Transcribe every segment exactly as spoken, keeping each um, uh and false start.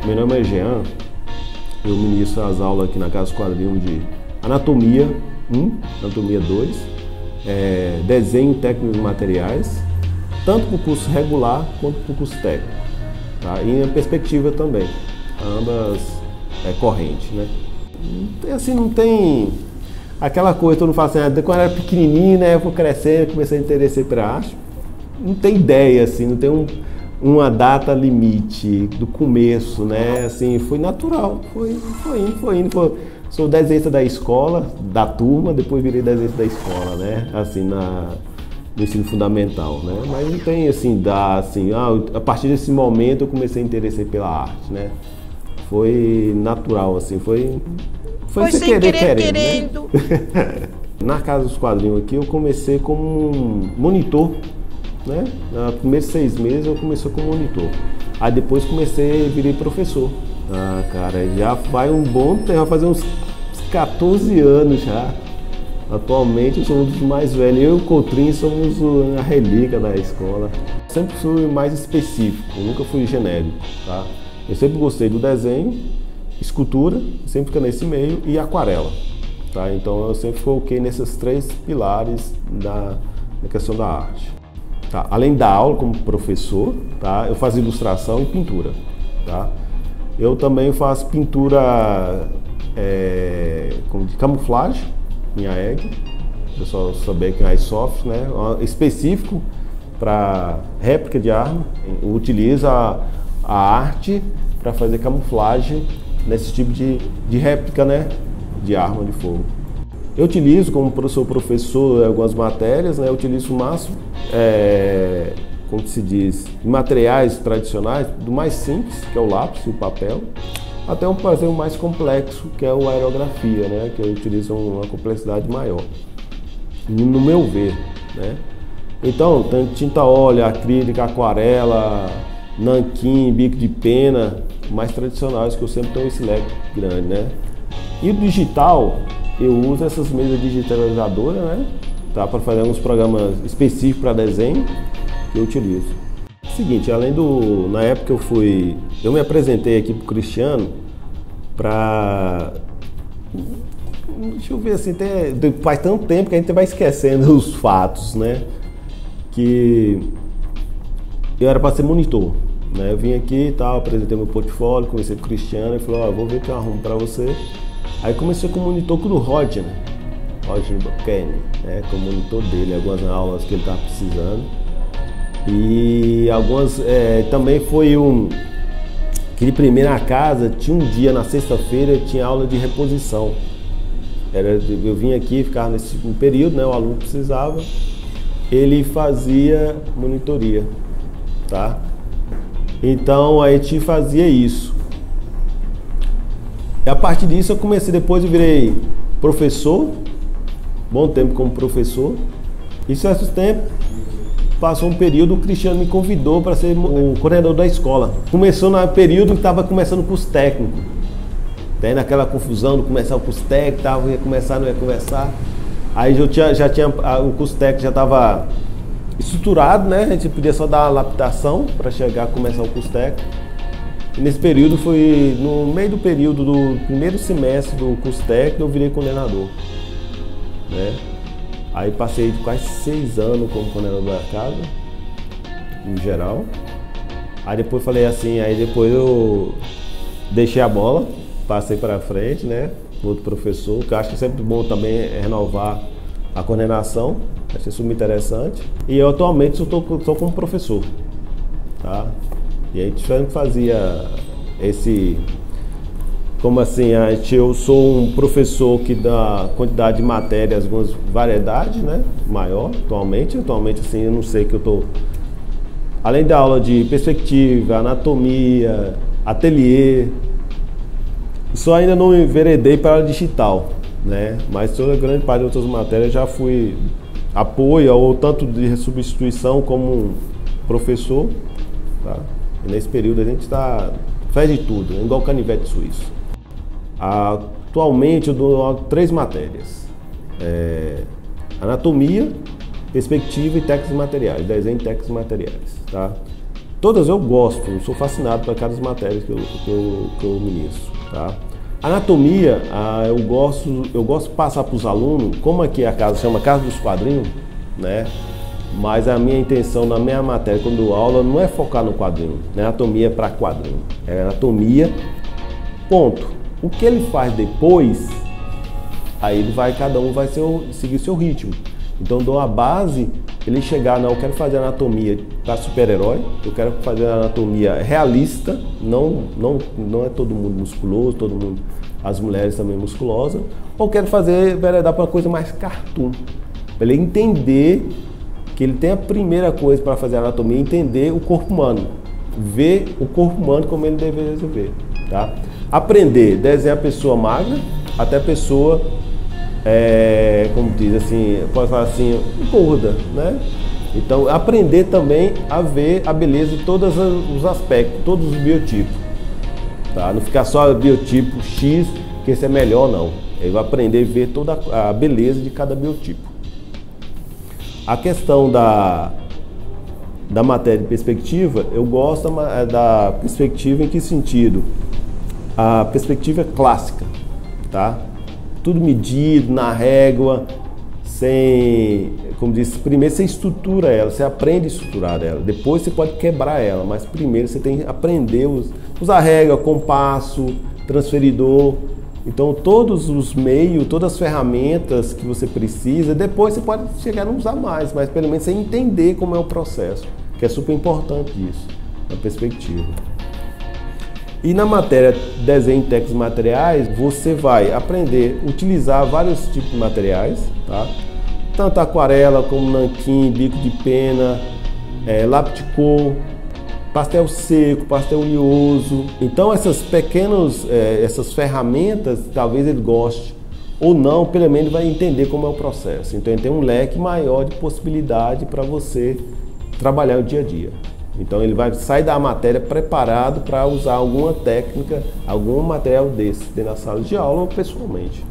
Meu nome é Jean, eu ministro as aulas aqui na Casa Quadrinho de Anatomia um, Anatomia dois, é, Desenho Técnico de Materiais, tanto para o curso regular quanto para o curso técnico, tá? E a perspectiva também, ambas é, correntes, né? Assim, não tem aquela coisa, todo mundo fala assim, ah, quando eu era pequenininho, né, eu vou crescendo, comecei a interessar pela arte. Não tem ideia, assim, não tem um, uma data limite do começo, né? Assim, foi natural, foi, foi indo, foi indo. Foi, sou desenhista da escola, da turma, depois virei desenhista da escola, né? Assim, na, no ensino fundamental, né? Mas não tem, assim, dá, assim, ah, a partir desse momento eu comecei a interessar pela arte, né? Foi natural, assim, foi... Foi, foi sem querer, querer querendo. Né? Na Casa dos Quadrinhos aqui eu comecei como um monitor, né? Nos primeiros seis meses eu comecei como monitor. Aí depois comecei, virei professor. Ah, cara, já vai um bom tempo, vai fazer uns quatorze anos já. Atualmente eu sou um dos mais velhos. Eu e o Coutrinho somos a relíquia da escola. Sempre fui mais específico, nunca fui genérico, tá? Eu sempre gostei do desenho, escultura, sempre fica nesse meio, e aquarela, tá? Então eu sempre foquei nesses três pilares da, da questão da arte. Tá? Além da aula como professor, tá? Eu faço ilustração e pintura, tá? Eu também faço pintura é, de camuflagem em A E G, o pessoal saber que é Airsoft, né? Específico para réplica de arma. Eu utilizo a, a arte para fazer camuflagem nesse tipo de, de réplica, né? De arma de fogo. Eu utilizo como professor professor algumas matérias, né? Eu utilizo o máximo, é, como se diz, materiais tradicionais, do mais simples, que é o lápis e o papel, até um fazer o mais complexo, que é a aerografia, né? Que eu utilizo uma complexidade maior, no meu ver, né? Então, tem tinta óleo, acrílica, aquarela, nanquim, bico de pena, mais tradicionais, que eu sempre tenho esse leque grande, né? E o digital, eu uso essas mesas digitalizadoras, né? Tá? Para fazer alguns programas específicos para desenho que eu utilizo. Seguinte, além do... Na época eu fui... Eu me apresentei aqui pro Cristiano para... Deixa eu ver assim, tem, faz tanto tempo que a gente vai esquecendo os fatos, né? Que eu era para ser monitor, né? Eu vim aqui e tal, apresentei meu portfólio, conversei com o Cristiano e falou, ó, oh, vou ver o que eu arrumo para você. Aí comecei como monitor com o Rodney, Rodney Buchanan, né? Como monitor dele, algumas aulas que ele estava precisando. E algumas, é, também foi um... Aquele primeiro na casa, tinha um dia na sexta-feira, tinha aula de reposição. Era, eu vim aqui, ficava nesse um período, né? O aluno precisava, ele fazia monitoria, tá? Então a gente fazia isso. E a partir disso eu comecei, depois eu virei professor, bom tempo como professor. E certo tempo, passou um período, o Cristiano me convidou para ser o coordenador da escola. Começou no período que estava começando o curso técnico. Daí naquela confusão de começar o curso técnico, tava, ia começar, não ia começar. Aí já tinha, já tinha o curso técnico já estava estruturado, né? A gente podia só dar uma adaptação para chegar a começar o curso técnico. E nesse período foi, no meio do período do primeiro semestre do curso técnico, eu virei coordenador, né? Aí passei quase seis anos como coordenador da casa, em geral. Aí depois falei assim, aí depois eu deixei a bola, passei para frente, né? Outro professor, que eu acho que é sempre bom também é renovar a coordenação, acho isso muito interessante. E eu atualmente estou como professor, tá? E a gente fazia esse, como assim, a gente, eu sou um professor que dá quantidade de matérias, algumas variedades, né, maior atualmente, atualmente assim, eu não sei que eu estou, além da aula de perspectiva, anatomia, ateliê, só ainda não enveredei para a aula digital, né, mas toda a grande parte de outras matérias já fui apoio ou tanto de substituição como professor, tá? E nesse período a gente está, faz de tudo, igual o canivete suíço. Atualmente eu dou três matérias, é, anatomia, perspectiva e técnicos materiais, desenho e técnicos materiais, tá? todas eu gosto, eu sou fascinado por cada matérias que eu, que eu, que eu ministro, tá? Anatomia, ah, eu, gosto, eu gosto de passar para os alunos, como aqui a casa chama Casa dos Quadrinhos, né? Mas a minha intenção na minha matéria, quando eu dou aula, não é focar no quadrinho, né? Anatomia para quadrinho, é anatomia, ponto. O que ele faz depois, aí ele vai, cada um vai seu, seguir seu ritmo. Então eu dou a base, ele chegar, não, eu quero fazer anatomia para super-herói, eu quero fazer anatomia realista, não, não, não é todo mundo musculoso, todo mundo, as mulheres também musculosas, ou quero fazer, vai dar para uma coisa mais cartoon, para ele entender que ele tem a primeira coisa para fazer anatomia, entender o corpo humano, ver o corpo humano como ele deveria ver, tá? Aprender, desenhar a pessoa magra até a pessoa, é, como diz assim, pode falar assim, gorda, né? Então, aprender também a ver a beleza de todos os aspectos, todos os biotipos, tá? Não ficar só biotipo X, que esse é melhor, não. Ele vai aprender a ver toda a beleza de cada biotipo. A questão da, da matéria de perspectiva, eu gosto da perspectiva em que sentido? A perspectiva é clássica, tá? Tudo medido, na régua, sem, como disse, primeiro você estrutura ela, você aprende a estruturar ela, depois você pode quebrar ela, mas primeiro você tem que aprender, a usar régua, compasso, transferidor. Então todos os meios, todas as ferramentas que você precisa, depois você pode chegar a não usar mais, mas pelo menos você entender como é o processo, que é super importante isso, na perspectiva. E na matéria desenho e técnicas materiais, você vai aprender a utilizar vários tipos de materiais, tá? Tanto aquarela como nanquim, bico de pena, é, lápis de cor, pastel seco, pastel oleoso. Então essas pequenas, é, essas ferramentas, talvez ele goste ou não, pelo menos vai entender como é o processo. Então ele tem um leque maior de possibilidade para você trabalhar o dia a dia. Então ele vai sair da matéria preparado para usar alguma técnica, algum material desse dentro da sala de aula ou pessoalmente.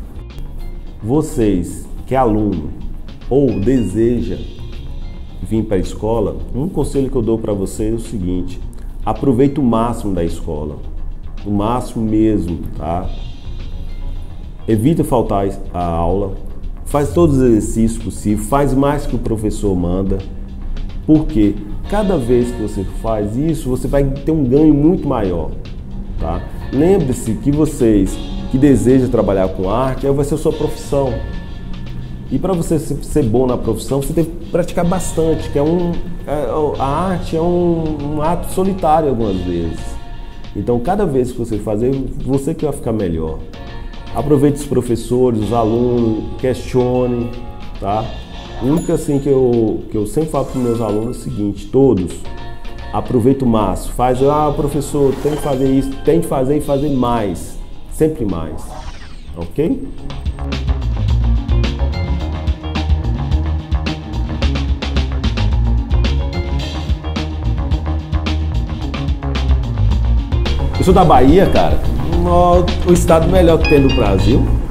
Vocês que é aluno ou deseja vir para a escola, um conselho que eu dou para vocês é o seguinte: aproveite o máximo da escola, o máximo mesmo, tá? Evita faltar a aula, faz todos os exercícios possíveis, faz mais que o professor manda, porque cada vez que você faz isso, você vai ter um ganho muito maior, tá? Lembre-se que vocês que desejam trabalhar com arte, vai ser a sua profissão. E para você ser bom na profissão, você tem que praticar bastante, que é um, é, a arte é um, um ato solitário algumas vezes. Então, cada vez que você fazer, você que vai ficar melhor. Aproveite os professores, os alunos, questione, tá? O único assim que eu, que eu sempre falo para os meus alunos é o seguinte: todos, aproveita o máximo, faz, ah, professor, tem que fazer isso, tem que fazer e fazer mais, sempre mais, ok? Eu sou da Bahia, cara, o estado melhor que tem no Brasil.